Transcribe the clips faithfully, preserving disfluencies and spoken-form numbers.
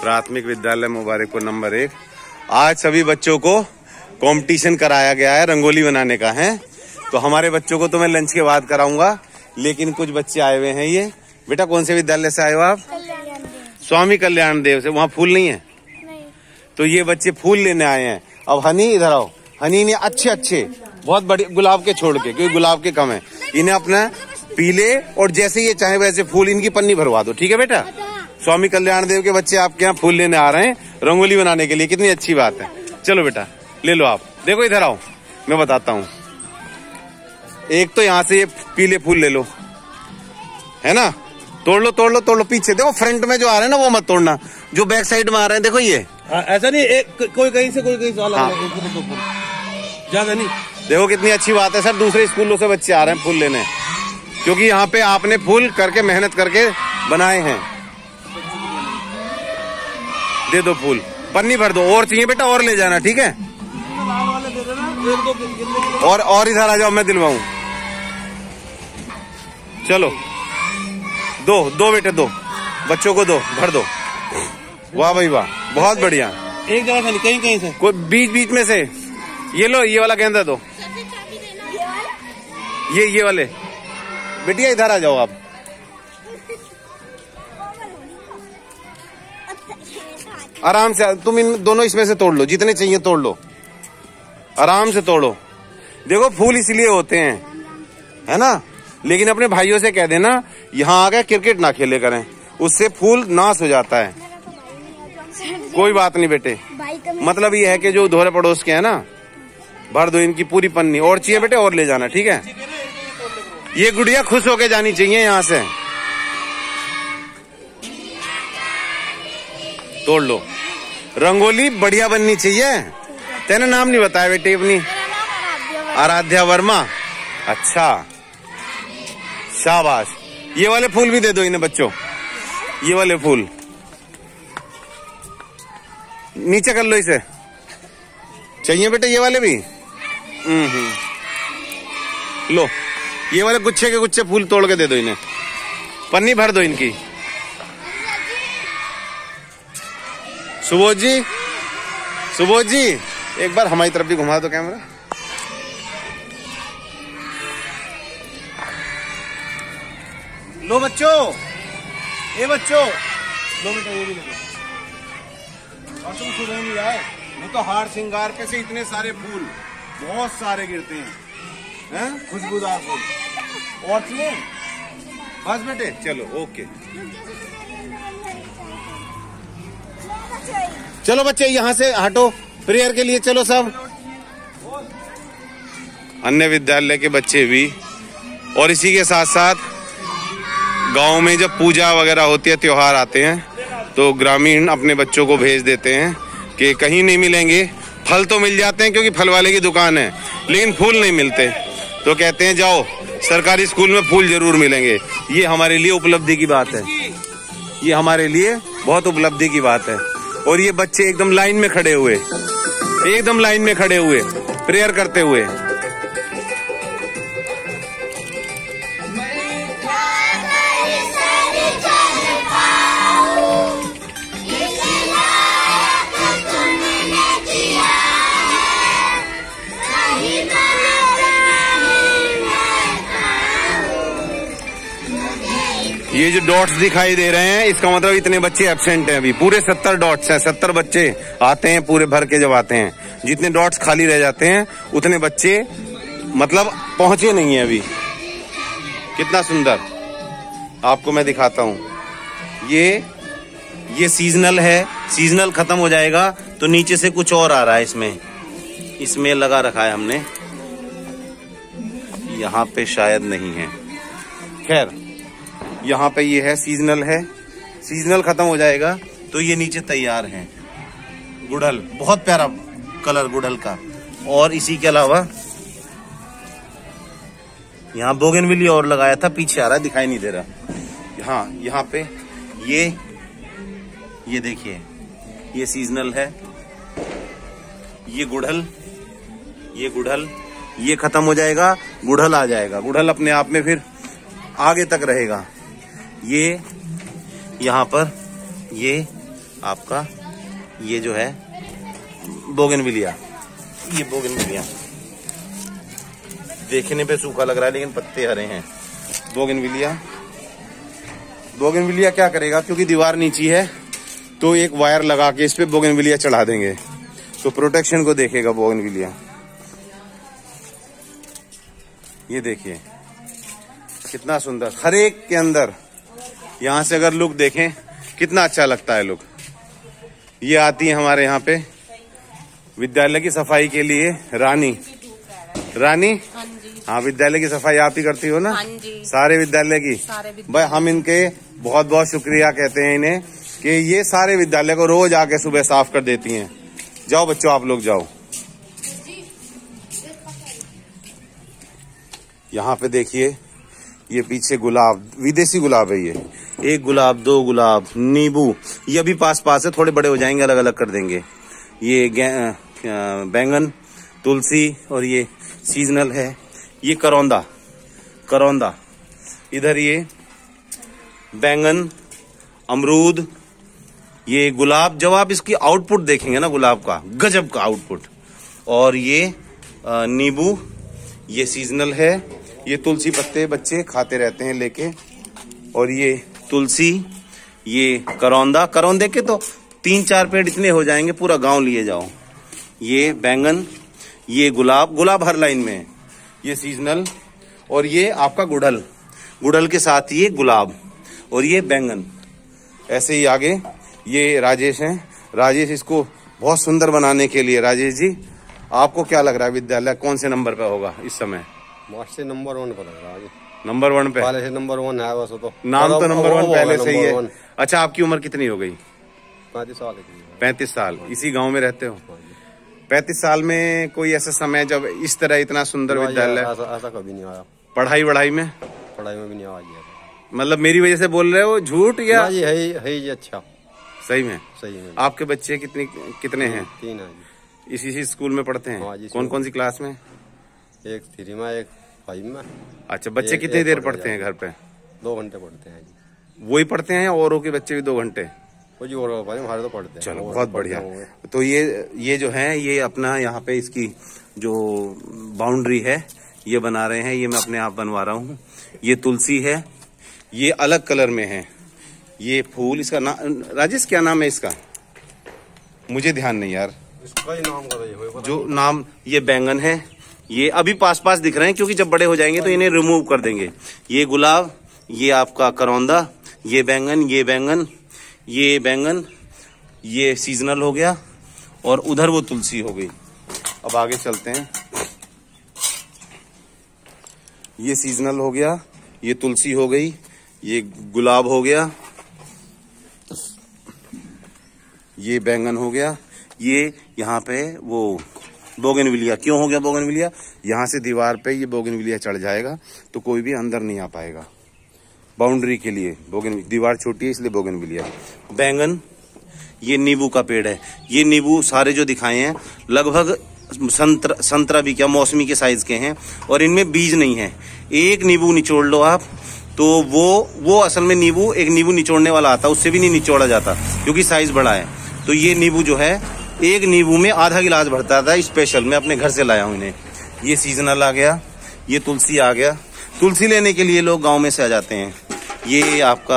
प्राथमिक विद्यालय मुबारकपुर नंबर एक। आज सभी बच्चों को कंपटीशन कराया गया है, रंगोली बनाने का है। तो हमारे बच्चों को तो मैं लंच के बाद कराऊंगा, लेकिन कुछ बच्चे आए हुए हैं। ये बेटा कौन से विद्यालय से आए हो आप? स्वामी कल्याण देव से। वहाँ फूल नहीं है? नहीं। तो ये बच्चे फूल लेने आए हैं। अब हनी इधर आओ। हनी ने अच्छे अच्छे बहुत बड़े गुलाब के छोड़ के, क्योंकि गुलाब के कम है, इन्हें अपना पीले और जैसे ये चाहे वैसे फूल इनकी पन्नी भरवा दो, ठीक है बेटा? स्वामी कल्याण देव के बच्चे आपके यहाँ फूल लेने आ रहे हैं रंगोली बनाने के लिए, कितनी अच्छी बात है। चलो बेटा ले लो आप। देखो इधर आओ, मैं बताता हूँ। एक तो यहाँ से ये पीले फूल ले लो, है ना? तोड़ लो तोड़ लो तोड़ लो। पीछे देखो, फ्रंट में जो आ रहे हैं ना वो मत तोड़ना, जो बैक साइड में आ रहे हैं देखो ये। हाँ, ऐसा नहीं एक कोई कहीं से कोई कहीं से अलग, हाँ। ज्यादा नहीं। देखो कितनी अच्छी बात है सर, दूसरे स्कूलों से बच्चे आ रहे हैं फूल लेने, क्योंकि यहाँ पे आपने फूल करके मेहनत करके बनाए हैं। दे दो फूल, पन्नी भर दो। और चाहिए बेटा और ले जाना, ठीक है? और और इधर आ जाओ, मैं दिलवाऊं। चलो दो दो बेटे दो, बच्चों को दो, भर दो। वाह भाई वाह, बहुत बढ़िया। एक जगह से नहीं, कहीं कहीं से, कोई बीच बीच में से। ये लो, ये वाला गेंदा दो। ये ये वाले बेटिया इधर आ जाओ आप। आराम से तुम इन दोनों इसमें से तोड़ लो, जितने चाहिए तोड़ लो, आराम से तोड़ो। देखो फूल इसलिए होते हैं, है ना? लेकिन अपने भाइयों से कह देना यहाँ आकर क्रिकेट ना खेले करें, उससे फूल नाश हो जाता है। कोई बात नहीं बेटे, मतलब ये है कि जो दोहरे पड़ोस के हैं ना, भर दो इनकी पूरी पन्नी। और चाहिए बेटे और ले जाना, ठीक है? ये गुड़िया खुश होके जानी चाहिए यहाँ से। तोड़ लो। रंगोली बढ़िया बननी चाहिए। तेने नाम नहीं बताया बेटे अपनी? आराध्या वर्मा। अच्छा शाबाश। ये वाले फूल भी दे दो इन्हें बच्चों, ये वाले फूल नीचे कर लो इसे। चाहिए बेटे ये वाले भी? हम्म लो, ये वाले गुच्छे के गुच्छे फूल तोड़ के दे दो इन्हें, पन्नी भर दो इनकी। सुबोध जी, सुबोध जी एक बार हमारी तरफ भी घुमा दो कैमरा। लो बच्चों, ये बच्चों लो बेटा, ये भी लो। और तुम सुबह नहीं आए, वो तो हार श्रृंगार पे से इतने सारे फूल बहुत सारे गिरते हैं, हैं? खुशबूदार फूल। और चाहिए? बस बेटे चलो, ओके। चलो बच्चे यहाँ से हटो, प्रेयर के लिए चलो सब। अन्य विद्यालय के बच्चे भी। और इसी के साथ साथ गांव में जब पूजा वगैरह होती है, त्योहार आते हैं, तो ग्रामीण अपने बच्चों को भेज देते हैं कि कहीं नहीं मिलेंगे। फल तो मिल जाते हैं क्योंकि फल वाले की दुकान है, लेकिन फूल नहीं मिलते, तो कहते हैं जाओ सरकारी स्कूल में फूल जरूर मिलेंगे। ये हमारे लिए उपलब्धि की बात है, ये हमारे लिए बहुत उपलब्धि की बात है। और ये बच्चे एकदम लाइन में खड़े हुए, एकदम लाइन में खड़े हुए प्रेयर करते हुए। ये जो डॉट्स दिखाई दे रहे हैं, इसका मतलब इतने बच्चे एब्सेंट हैं अभी। पूरे सत्तर डॉट्स हैं, सत्तर बच्चे आते हैं पूरे भर के। जब आते हैं, जितने डॉट्स खाली रह जाते हैं उतने बच्चे मतलब पहुंचे नहीं है अभी। कितना सुंदर, आपको मैं दिखाता हूँ। ये ये सीजनल है, सीजनल खत्म हो जाएगा तो नीचे से कुछ और आ रहा है इसमें, इसमें लगा रखा है हमने, यहाँ पे शायद नहीं है। खैर यहाँ पे ये है, सीजनल है, सीजनल खत्म हो जाएगा तो ये नीचे तैयार है। गुड़हल, बहुत प्यारा कलर गुड़हल का। और इसी के अलावा यहाँ बोगनविलिया और लगाया था, पीछे आ रहा है, दिखाई नहीं दे रहा। हाँ यहाँ पे ये ये देखिए, ये सीजनल है। ये गुड़हल, ये गुड़हल, ये खत्म हो जाएगा, गुड़हल आ जाएगा। गुड़हल अपने आप में फिर आगे तक रहेगा। ये यहाँ पर ये आपका ये जो है बोगनविलिया। ये बोगनविलिया देखने पे सूखा लग रहा है लेकिन पत्ते हरे हैं। बोगनविलिया बोगनविलिया क्या करेगा, क्योंकि दीवार नीची है तो एक वायर लगा के इस पे बोगनविलिया चढ़ा देंगे तो प्रोटेक्शन को देखेगा बोगनविलिया। ये देखिए कितना सुंदर, हर एक के अंदर यहाँ से अगर लुक देखें कितना अच्छा लगता है लुक। ये आती है हमारे यहाँ पे विद्यालय की सफाई के लिए रानी। रानी हाँ, विद्यालय की सफाई आप ही करती हो ना? हाँ जी। सारे विद्यालय की। भाई हम इनके बहुत बहुत शुक्रिया कहते हैं इन्हें कि ये सारे विद्यालय को रोज आके सुबह साफ कर देती हैं। जाओ बच्चों आप लोग जाओ। यहाँ पे देखिए ये पीछे गुलाब, विदेशी गुलाब है ये। एक गुलाब, दो गुलाब, नींबू, ये अभी पास पास है, थोड़े बड़े हो जाएंगे अलग अलग कर देंगे। ये बैंगन, तुलसी और ये सीजनल है। ये करौंदा, करौंदा इधर ये बैंगन, अमरूद, ये गुलाब। जब आप इसकी आउटपुट देखेंगे ना गुलाब का, गजब का आउटपुट। और ये नींबू, ये सीजनल है। ये तुलसी पत्ते बच्चे खाते रहते हैं लेके। और ये तुलसी, ये करौंदा, करौंदे के तो तीन चार पेड़ इतने हो जाएंगे, पूरा गांव लिए जाओ। ये बैंगन, ये गुलाब, गुलाब हर लाइन में है। ये सीजनल। और ये आपका गुड़हल, गुड़हल के साथ ये गुलाब और ये बैंगन। ऐसे ही आगे ये राजेश हैं। राजेश इसको बहुत सुंदर बनाने के लिए, राजेश जी आपको क्या लग रहा है विद्यालय कौन से नंबर पे होगा इस समय? से नंबर वन पर लग रहा है। नंबर वन पे पहले से नंबर वन है बस। तो नाम तो नंबर वन पहले से ही है। अच्छा आपकी उम्र कितनी हो गई? पैंतीस साल। पैंतीस साल। इसी गांव में रहते हो? पैंतीस साल में कोई ऐसा समय जब इस तरह इतना सुंदर विद्यालय? ऐसा कभी नहीं आया। पढ़ाई वढ़ाई में? पढ़ाई में भी नहीं आया। मतलब मेरी वजह से बोल रहे हो झूठ या? जी है है जी। अच्छा सही में? सही में। आपके बच्चे कितने कितने हैं? तीन है जी। इसी इसी स्कूल में पढ़ते हैं? कौन कौन सी क्लास में? एक थ्री में, एक फाइव में। अच्छा बच्चे कितनी देर पढ़ते हैं घर पे? दो घंटे पढ़ते हैं जी। वही पढ़ते हैं औरों के बच्चे भी दो घंटे? जी और हमारे तो पढ़ते हैं। चलो बहुत बढ़िया। तो ये ये जो है ये अपना यहाँ पे इसकी जो बाउंड्री है ये बना रहे हैं। ये मैं अपने आप बनवा रहा हूँ। ये तुलसी है, ये अलग कलर में है। ये फूल, इसका नाम राजेश क्या नाम है इसका? मुझे ध्यान नहीं यार इसका ही नाम का जो नाम। ये बैंगन है, ये अभी पास पास दिख रहे हैं क्योंकि जब बड़े हो जाएंगे तो इन्हें रिमूव कर देंगे। ये गुलाब, ये आपका करौंदा, ये बैंगन, ये बैंगन, ये बैंगन, ये सीजनल हो गया और उधर वो तुलसी हो गई। अब आगे चलते हैं। ये सीजनल हो गया, ये तुलसी हो गई, ये गुलाब हो गया, ये बैंगन हो गया, ये यहाँ पे वो बोगनविलिया। क्यों हो गया बोगनविलिया? यहाँ से दीवार पे ये बोगनविलिया चढ़ जाएगा तो कोई भी अंदर नहीं आ पाएगा। बाउंड्री के लिए बोगन, दीवार छोटी है इसलिए बोगनविलिया। बैंगन, ये नींबू का पेड़ है। ये नींबू सारे जो दिखाए हैं लगभग संतरा संतरा भी क्या मौसमी के साइज के हैं और इनमें बीज नहीं है। एक नींबू निचोड़ लो आप तो वो वो असल में नींबू, एक नींबू निचोड़ने वाला आता है, उससे भी नहीं निचोड़ा जाता क्योंकि साइज बड़ा है। तो ये नींबू जो है एक नींबू में आधा गिलास भरता था स्पेशल, मैं अपने घर से लाया हूं इन्हें। ये सीजनल आ गया, ये तुलसी आ गया। तुलसी लेने के लिए लोग गांव में से आ जाते हैं। ये आपका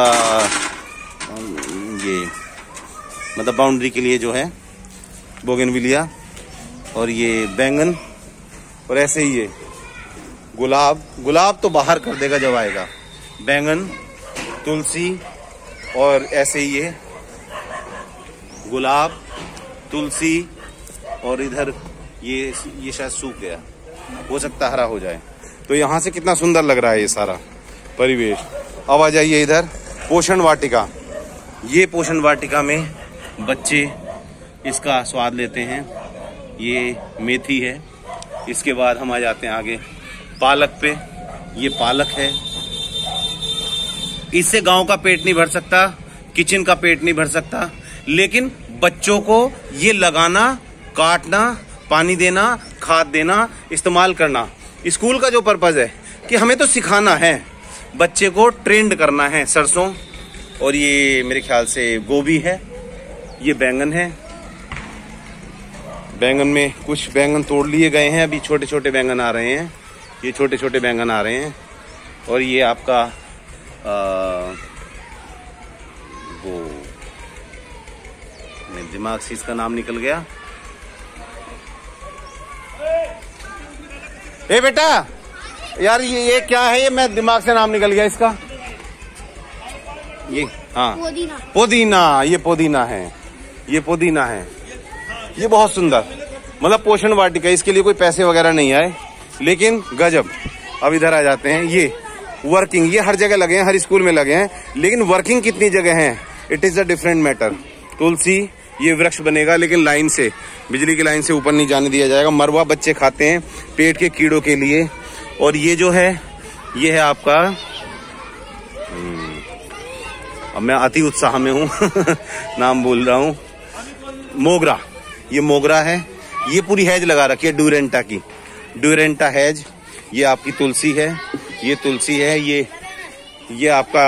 ये मतलब बाउंड्री के लिए जो है बोगनविलिया और ये बैंगन और ऐसे ही ये गुलाब। गुलाब तो बाहर कर देगा जब आएगा। बैंगन, तुलसी और ऐसे ही ये गुलाब, तुलसी और इधर ये ये शायद सूख गया, हो सकता हरा हो जाए। तो यहाँ से कितना सुंदर लग रहा है ये सारा परिवेश। अब आ जाइए इधर पोषण वाटिका। ये पोषण वाटिका में बच्चे इसका स्वाद लेते हैं। ये मेथी है। इसके बाद हम आ जाते हैं आगे पालक पे। ये पालक है। इससे गांव का पेट नहीं भर सकता, किचन का पेट नहीं भर सकता, लेकिन बच्चों को ये लगाना, काटना, पानी देना, खाद देना, इस्तेमाल करना, स्कूल का जो पर्पज है कि हमें तो सिखाना है, बच्चे को ट्रेंड करना है। सरसों और ये मेरे ख्याल से गोभी है ये बैंगन है, बैंगन में कुछ बैंगन तोड़ लिए गए हैं, अभी छोटे छोटे बैंगन आ रहे हैं, ये छोटे छोटे बैंगन आ रहे हैं। और ये आपका आ, वो मेरे दिमाग से इसका नाम निकल गया। ए बेटा यार ये ये क्या है, ये मैं दिमाग से नाम निकल गया इसका। ये हाँ पुदीना, पुदीना, ये पुदीना है, ये पुदीना है। ये बहुत सुंदर, मतलब पोषण वाटिका, इसके लिए कोई पैसे वगैरह नहीं आए, लेकिन गजब। अब इधर आ जाते हैं, ये वर्किंग, ये हर जगह लगे हैं, हर स्कूल में लगे हैं, लेकिन वर्किंग कितनी जगह है, it is a different matter. तुलसी, ये वृक्ष बनेगा लेकिन लाइन से, बिजली की लाइन से ऊपर नहीं जाने दिया जाएगा। मरवा बच्चे खाते हैं पेट के कीड़ों के लिए। और ये जो है, ये है आपका, अब मैं अति उत्साह में हूँ नाम बोल रहा हूँ, मोगरा। ये मोगरा है, ये पूरी हैज लगा रखी है ड्यूरेंटा की, ड्यूरेंटा हैज। ये आपकी तुलसी है, ये तुलसी है, ये ये आपका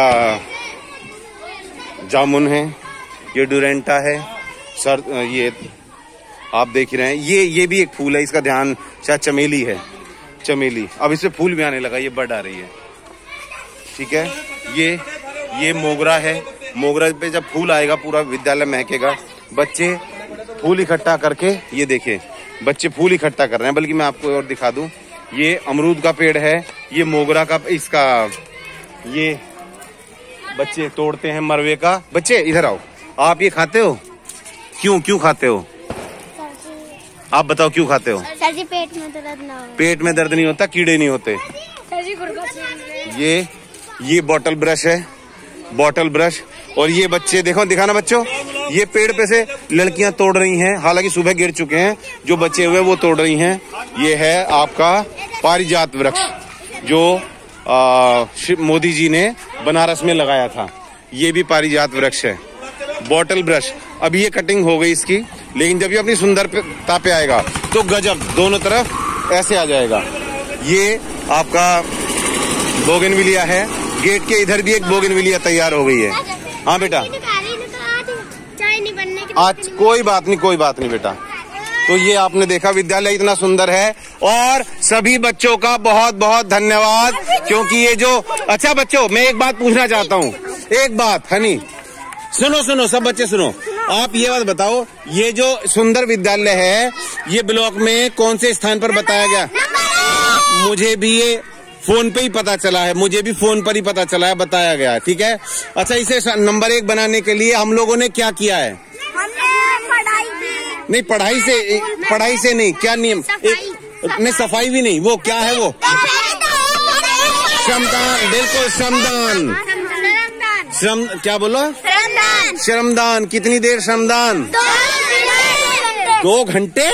जामुन है, ये ड्यूरेंटा है सर। ये आप देख रहे हैं, ये ये भी एक फूल है, इसका ध्यान शायद चमेली है, चमेली। अब इससे फूल भी आने लगा, ये बड आ रही है, ठीक है। ये ये मोगरा है, मोगरा पे जब फूल आएगा पूरा विद्यालय महकेगा। बच्चे फूल इकट्ठा करके, ये देखिए बच्चे फूल इकट्ठा कर रहे हैं। बल्कि मैं आपको और दिखा दूं, ये अमरूद का पेड़ है, ये मोगरा का, इसका ये बच्चे तोड़ते हैं मरवे का। बच्चे इधर आओ, आप ये खाते हो? क्यों क्यों खाते हो? आप बताओ क्यों खाते हो? सर जी पेट में दर्द ना हो। पेट में दर्द नहीं होता, कीड़े नहीं होते। सर जी ये ये बॉटल ब्रश है, बॉटल ब्रश। और ये बच्चे देखो, दिखाना बच्चों, ये पेड़ पे से लड़कियां तोड़ रही हैं, हालांकि सुबह गिर चुके हैं, जो बचे हुए वो तोड़ रही हैं। ये है आपका पारिजात वृक्ष, जो आ, मोदी जी ने बनारस में लगाया था। ये भी पारिजात वृक्ष है। बॉटल ब्रश, अभी ये कटिंग हो गई इसकी, लेकिन जब ये अपनी सुंदरता पे आएगा तो गजब, दोनों तरफ ऐसे आ जाएगा। ये आपका बोगनविलिया है, गेट के इधर भी एक बोगनविलिया तैयार हो गई है। हाँ बेटा, चाय नहीं बनने की आज कोई बात नहीं, कोई बात नहीं बेटा। तो ये आपने देखा, विद्यालय इतना सुंदर है, और सभी बच्चों का बहुत बहुत धन्यवाद, क्योंकि ये जो, अच्छा बच्चों मैं एक बात पूछना चाहता हूँ, एक बात हनी, सुनो सुनो सब बच्चे सुनो, आप ये बात बताओ, ये जो सुंदर विद्यालय है, ये ब्लॉक में कौन से स्थान पर बताया गया? मुझे भी ये फोन पे ही पता चला है, मुझे भी फोन पर ही पता चला है, बताया गया है, ठीक है। अच्छा, इसे नंबर एक बनाने के लिए हम लोगों ने क्या किया है? पढ़ाई नहीं, पढ़ाई से, पढ़ाई से नहीं, क्या नियम, नहीं सफाई भी नहीं, वो क्या है वो, श्रमदान, बिल्कुल श्रमदान, श्रम, क्या बोलो? श्रमदान। कितनी देर श्रमदान? दो घंटे।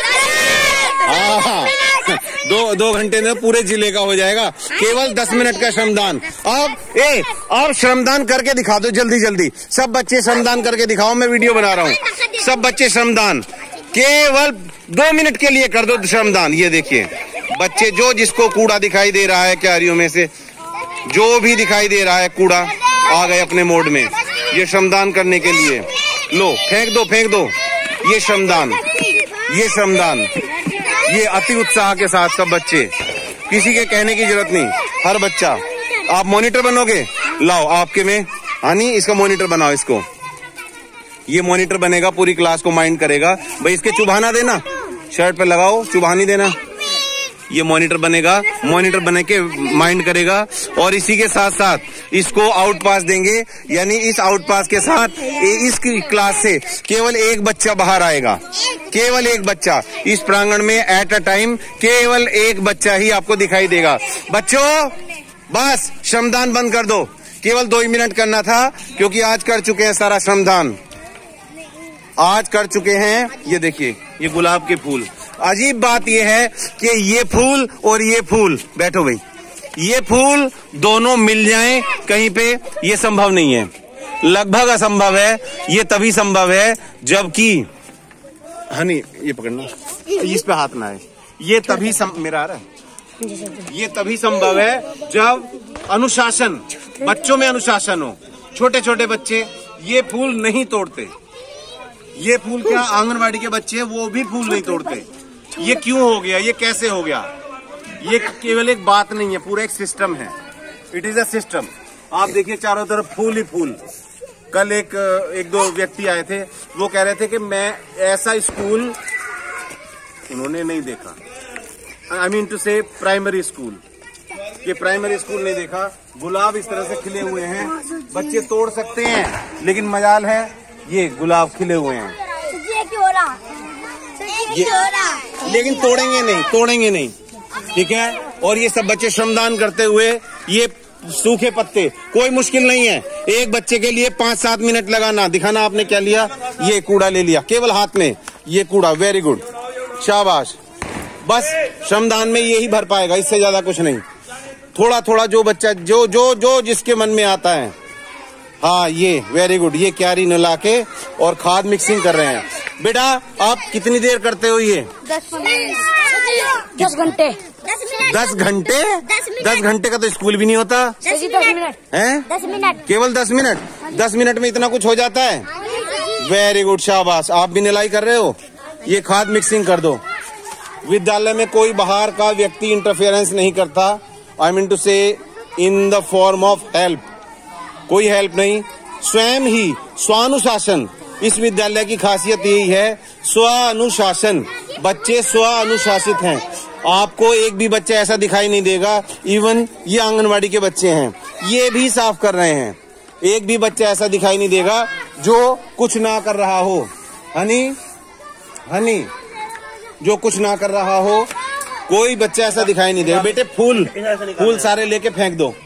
हाँ, दो दो घंटे में पूरे जिले का हो जाएगा, केवल दस मिनट का श्रमदान। अब ए अब श्रमदान करके दिखा दो जल्दी जल्दी, सब बच्चे श्रमदान करके दिखाओ, मैं वीडियो बना रहा हूँ। सब बच्चे श्रमदान केवल दो मिनट के लिए कर दो श्रमदान। ये देखिए बच्चे, जो जिसको कूड़ा दिखाई दे रहा है क्यारियों में से, जो भी दिखाई दे रहा है कूड़ा, आ गए अपने मोड में, ये श्रमदान करने के लिए। लो फेंक दो, फेंक दो, ये श्रमदान, ये श्रमदान, ये अति उत्साह के साथ सब बच्चे, किसी के कहने की जरूरत नहीं, हर बच्चा। आप मॉनिटर बनोगे? लाओ आपके में हानी, इसका मॉनिटर बनाओ इसको, ये मॉनिटर बनेगा, पूरी क्लास को माइंड करेगा। भाई इसके चुभाना देना, शर्ट पे लगाओ, चुभानी देना, ये मॉनिटर बनेगा, मॉनिटर बने के माइंड करेगा। और इसी के साथ साथ इसको आउट पास देंगे, यानी इस आउट पास के साथ इस क्लास से केवल एक बच्चा बाहर आएगा, केवल एक बच्चा इस प्रांगण में एट अ टाइम, केवल एक बच्चा ही आपको दिखाई देगा। बच्चों बस श्रमदान बंद कर दो, केवल दो ही मिनट करना था, क्योंकि आज कर चुके हैं सारा श्रमदान, आज कर चुके हैं। ये देखिए ये गुलाब के फूल, अजीब बात यह है कि ये फूल और ये फूल, बैठो भाई, ये फूल दोनों मिल जाएं कहीं पे, ये संभव नहीं है, लगभग असंभव है। ये तभी संभव है जबकि, हनी ये पकड़ना, इस पे हाथ ना आए, ये तभी सम, मेरा आ रहा है, ये तभी संभव है जब अनुशासन, बच्चों में अनुशासन हो। छोटे छोटे बच्चे ये फूल नहीं तोड़ते, ये फूल क्या आंगनबाड़ी के बच्चे वो भी फूल नहीं तोड़ते। ये क्यों हो गया, ये कैसे हो गया? ये केवल एक बात नहीं है, पूरा एक सिस्टम है। It is a system. आप देखिए चारों तरफ फूल ही फूल। कल एक एक दो व्यक्ति आए थे, वो कह रहे थे कि मैं ऐसा स्कूल उन्होंने नहीं देखा। I mean to say primary school, ये प्राइमरी स्कूल नहीं देखा। गुलाब इस तरह से खिले हुए हैं, बच्चे तोड़ सकते हैं, लेकिन मजाल है ये गुलाब खिले हुए हैं, ये, लेकिन तोड़ेंगे नहीं, तोड़ेंगे नहीं, ठीक है। और ये सब बच्चे श्रमदान करते हुए ये सूखे पत्ते, कोई मुश्किल नहीं है। एक बच्चे के लिए पांच सात मिनट लगाना, दिखाना आपने क्या लिया, ये कूड़ा ले लिया केवल हाथ में, ये कूड़ा, वेरी गुड, शाबाश। बस श्रमदान में यही भर पाएगा, इससे ज्यादा कुछ नहीं। थोड़ा थोड़ा जो बच्चा जो जो जो जिसके मन में आता है, हाँ ये वेरी गुड। ये क्यारी मिला के और खाद मिक्सिंग कर रहे हैं। बेटा आप कितनी देर करते हो ये? दस दस घंटे दस घंटे दस घंटे का तो स्कूल भी नहीं होता दस मिनट है, दस मिनट केवल दस मिनट दस मिनट में इतना कुछ हो जाता है। वेरी गुड, शाबाश। आप भी निलाई कर रहे हो, ये खाद मिक्सिंग कर दो। विद्यालय में कोई बाहर का व्यक्ति इंटरफेरेंस नहीं करता। आई mean to say in the form of help, कोई हेल्प नहीं, स्वयं ही स्वानुशासन। इस विद्यालय की खासियत यही है, स्वानुशासन। बच्चे स्व अनुशासित हैं। आपको एक भी बच्चा ऐसा दिखाई नहीं देगा, इवन ये आंगनवाड़ी के बच्चे हैं, ये भी साफ कर रहे हैं। एक भी बच्चा ऐसा दिखाई नहीं देगा जो कुछ ना कर रहा हो। हनी हनी जो कुछ ना कर रहा हो, कोई बच्चा ऐसा दिखाई नहीं देगा। बेटे फूल फूल सारे लेके फेंक दो।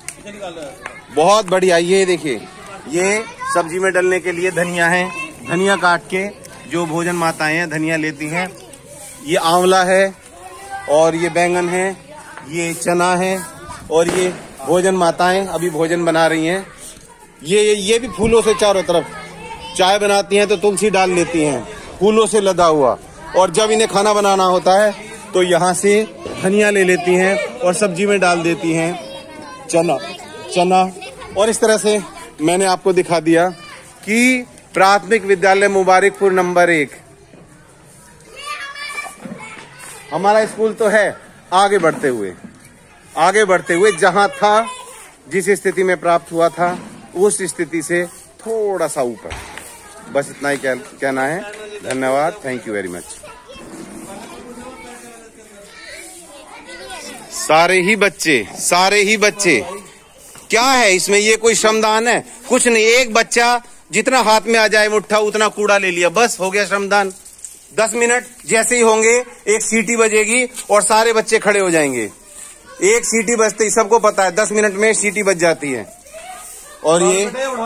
बहुत बढ़िया। ये देखिए, ये सब्जी में डालने के लिए धनिया है, धनिया काट के जो भोजन माताएं हैं धनिया लेती हैं। ये आंवला है और ये बैंगन है, ये चना है और ये भोजन माताएं अभी भोजन बना रही हैं। ये ये भी फूलों से चारों तरफ चाय बनाती हैं तो तुलसी डाल लेती हैं, फूलों से लदा हुआ। और जब इन्हें खाना बनाना होता है तो यहाँ से धनिया ले लेती हैं और सब्जी में डाल देती हैं चना चना और इस तरह से मैंने आपको दिखा दिया कि प्राथमिक विद्यालय मुबारकपुर नंबर एक हमारा स्कूल तो है। आगे बढ़ते हुए आगे बढ़ते हुए जहां था, जिस स्थिति में प्राप्त हुआ था, उस स्थिति से थोड़ा सा ऊपर। बस इतना ही कह, कहना है। धन्यवाद, थैंक यू वेरी मच। सारे ही बच्चे सारे ही बच्चे क्या है इसमें, ये कोई श्रमदान है? कुछ नहीं। एक बच्चा जितना हाथ में आ जाए मुट्ठा उतना कूड़ा ले लिया, बस हो गया श्रमदान। दस मिनट जैसे ही होंगे एक सीटी बजेगी और सारे बच्चे खड़े हो जाएंगे। एक सीटी बजते ही, सबको पता है दस मिनट में सीटी बज जाती है। और ये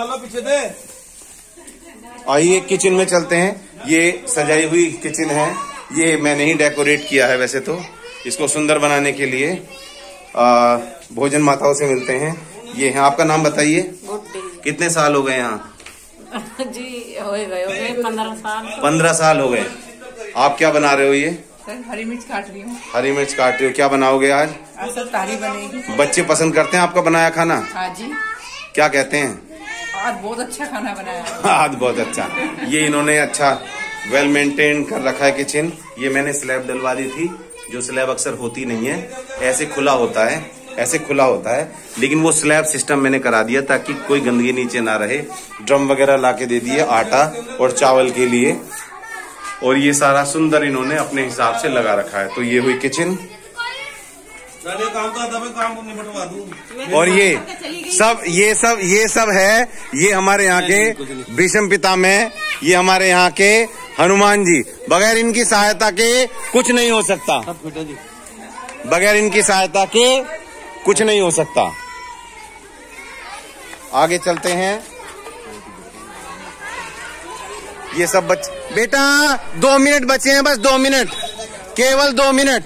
आइए किचन में चलते हैं। ये सजाई हुई किचन है, ये मैंने ही डेकोरेट किया है। वैसे तो इसको सुंदर बनाने के लिए आ, भोजन माताओं से मिलते हैं। ये है, आपका नाम बताइए। कितने साल हो गए यहाँ? जी हो गए हो गए पंद्रह साल। पंद्रह साल हो गए। आप क्या बना रहे हो? ये सर हरी मिर्च काट रही हूँ। हरी मिर्च काट रही हो। क्या बनाओगे आज? आज सब तारी बनेगी। बच्चे पसंद करते हैं आपका बनाया खाना? हाँ जी। क्या कहते हैं? आज बहुत अच्छा खाना बनाया है। आज बहुत अच्छा। ये इन्होंने अच्छा वेल मेंटेन कर रखा है किचन। ये मैंने स्लैब डलवा दी थी, जो स्लैब अक्सर होती नहीं है, ऐसे खुला होता है, ऐसे खुला होता है। लेकिन वो स्लैब सिस्टम मैंने करा दिया ताकि कोई गंदगी नीचे ना रहे। ड्रम वगैरह लाके दे दिए, आटा और चावल के लिए। और ये सारा सुंदर इन्होंने अपने हिसाब से लगा रखा है। तो ये हुई किचन। काम का काम को निपटवा दूं। और ये सब ये सब ये सब है, ये हमारे यहाँ के भीष्म पितामह, ये हमारे यहाँ के हनुमान जी। बगैर इनकी सहायता के कुछ नहीं हो सकता। बगैर इनकी सहायता के कुछ नहीं हो सकता। आगे चलते हैं। ये सब बच्चे, बेटा दो मिनट बचे हैं, बस दो मिनट, केवल दो मिनट।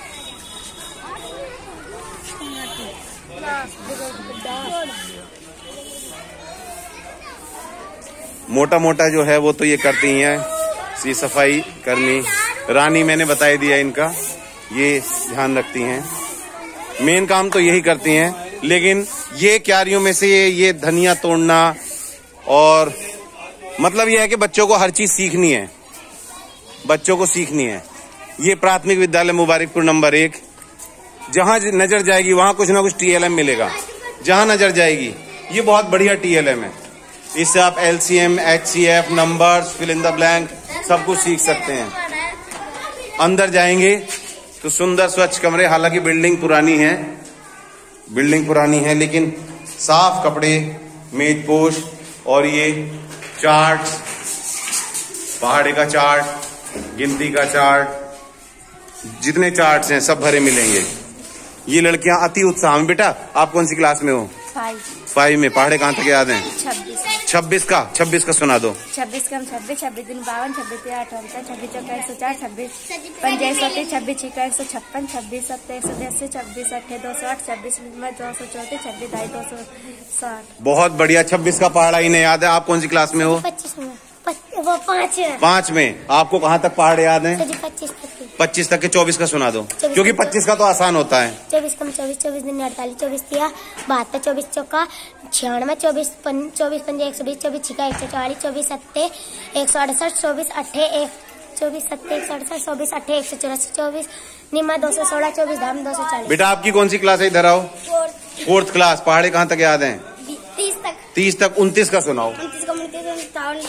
मोटा मोटा जो है वो तो ये करती ही है, सी सफाई कर्मी रानी मैंने बता दिया इनका, ये ध्यान रखती हैं। मेन काम तो यही करती हैं। लेकिन ये क्यारियों में से ये, ये धनिया तोड़ना और मतलब यह है कि बच्चों को हर चीज सीखनी है, बच्चों को सीखनी है। ये प्राथमिक विद्यालय मुबारकपुर नंबर एक। जहां नजर जाएगी वहां कुछ ना कुछ टीएलएम मिलेगा, जहां नजर जाएगी। ये बहुत बढ़िया टीएलएम है, इससे आप LCM, HCF, numbers, fill in the blank सब कुछ सीख सकते हैं। अंदर जाएंगे तो सुंदर स्वच्छ कमरे, हालांकि बिल्डिंग पुरानी है, बिल्डिंग पुरानी है लेकिन साफ कपड़े, मेजपोश और ये चार्ट, पहाड़ी का चार्ट, गिनती का चार्ट, जितने चार्ट्स हैं सब भरे मिलेंगे। ये लड़कियां अति उत्साह में। बेटा आप कौन सी क्लास में हो? फाइव। फाइव में। पहाड़े कहाँ तक याद हैं? छब्बीस। छब्बीस का छब्बीस का सुना दो। छब्बीस कम छब्बीस, छब्बीस दिन बावन, छब्बीस तीन अठहत्तर, छब्बीस चौका एक सौ चार, छब्बीस पंजे एक सौ तीस, छब्बीस छिका एक सौ छप्पन, छब्बीस सत्तर एक सौ अस्सी, छब्बीस अट्ठे दो सौ आठ, छब्बीस में दो सौ चौतीस, छब्बीस ढाई दो सौ साठ। बहुत बढ़िया। छब्बीस का पहाड़ा इन्हें याद है। आप कौन सी क्लास में हो? पच्चीस में। वो पाँच पांच में। आपको कहाँ तक पहाड़ याद है? पच्चीस तक। पच्चीस तक के। चौबीस का सुना दो, क्योंकि पच्चीस का तो आसान होता है। चौबीस कम चौबीस, चौबीस दिन अड़तालीस, चौबीस तिया बहत्तर, चौबीस चौका छियानवे, चौबीस चौबीस पंजे एक सौ बीस, चौबीस छिका एक सौ चालीस, चौबीस सत्ते एक सौ अड़सठ, चौबीस अट्ठे एक चौबीस सत्ते एक सौ अड़सठ, चौबीस अट्ठे एक सौ चौरासी, चौबीस निमा दो सौ सोलह, चौबीस धाम दो सौ चालीस। बेटा आपकी कौन सी क्लास है? इधर आओ। Fourth class. पहाड़े कहाँ तक याद है? तीस तक। तीस तक। उनतीस का सुनाओ। उनतीस का उनतीस सत्तावन,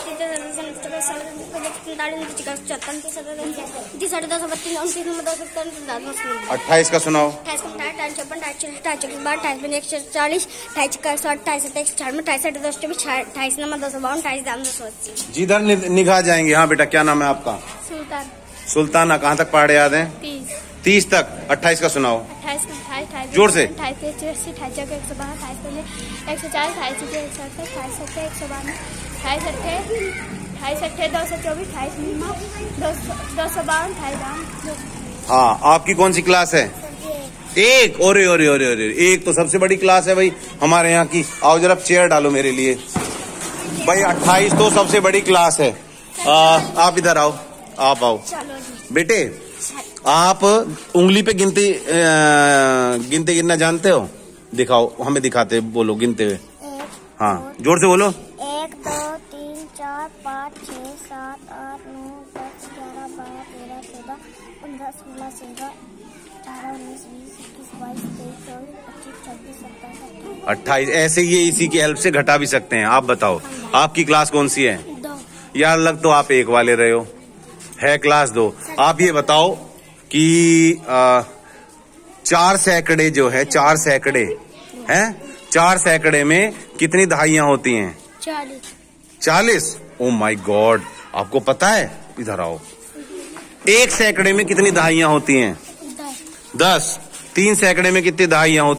तीस साढ़े दो सौ बत्तीस, उनतीस नंबर दो सौ अट्ठाईस का सुनाओ। अट्ठाईस का अट्ठाईस छप्पन, अट्ठाईस चालीस, अट्ठाईस चौबीस बारह, अट्ठाईस पंजे एक सौ चालीस, अट्ठाईस का सौ, अट्ठाईस सत्ताईस छियानवे, अट्ठाईस साढ़े दो सौ चौबीस, अट्ठाईस नंबर दो सौ बावन, अट्ठाईस दाम दो सौ अस्सी। जिधर निगाह जाएंगे। हाँ बेटा क्या नाम है आपका? सुल्तान। सुल्ताना। कहाँ तक पहाड़े याद है? तीस। तीस तक। अट्ठाईस का सुनाओ। अट्ठाईस अट्ठाईस अट्ठाईस जोर से। अट्ठाईस तिरासी, अट्ठाईस चौके एक सौ बारह, अट्ठाईस पंजे एक सौ चालीस, अट्ठाईस छठे एक सौ अड़सठ, अट्ठाईस सत्ते एक सौ बानवे, अट्ठाईस अट्ठे अट्ठाईस अट्ठे दो सौ चौबीस, अट्ठाईस नीमा दो सौ बावन, अट्ठाईस दाम। हाँ आपकी कौन सी क्लास है? एक। ओरे ओरे ओरे ओरे एक तो सबसे बड़ी क्लास है भाई हमारे यहाँ की। आओ जरा चेयर डालो मेरे लिए भाई। अट्ठाईस तो सबसे बड़ी क्लास है। आ, आप इधर आओ, आप आओ बेटे। आप उंगली पे गिनती गिनते गिनना जानते हो? दिखाओ हमें, दिखाते, बोलो गिनते हुए। हाँ जोर से बोलो। एक दो तीन चार पाँच छः सात आठ नौ दस ग्यारह बारह तेरह चौदह पंद्रह सोलह सत्रह अठारह उन्नीस बीस इक्कीस बाईस तेईस चौबीस पच्चीस छब्बीस सत्ताईस अट्ठाईस। ऐसे ये इसी की हेल्प से घटा भी सकते हैं। आप बताओ आपकी क्लास कौन सी है? दो। यार लग तो आप एक वाले रहे हो, है क्लास दो। आप ये बताओ कि आ, चार सैकड़े जो है, चार सैकड़े हैं, चार सैकड़े में कितनी दहाइयां होती हैं? चालीस। चालीस। ओ माय गॉड, आपको पता है? इधर आओ। एक सैकड़े में कितनी दहाइयां होती हैं? दस। दस। तीन सैकड़े में कितनी दहाइयां होती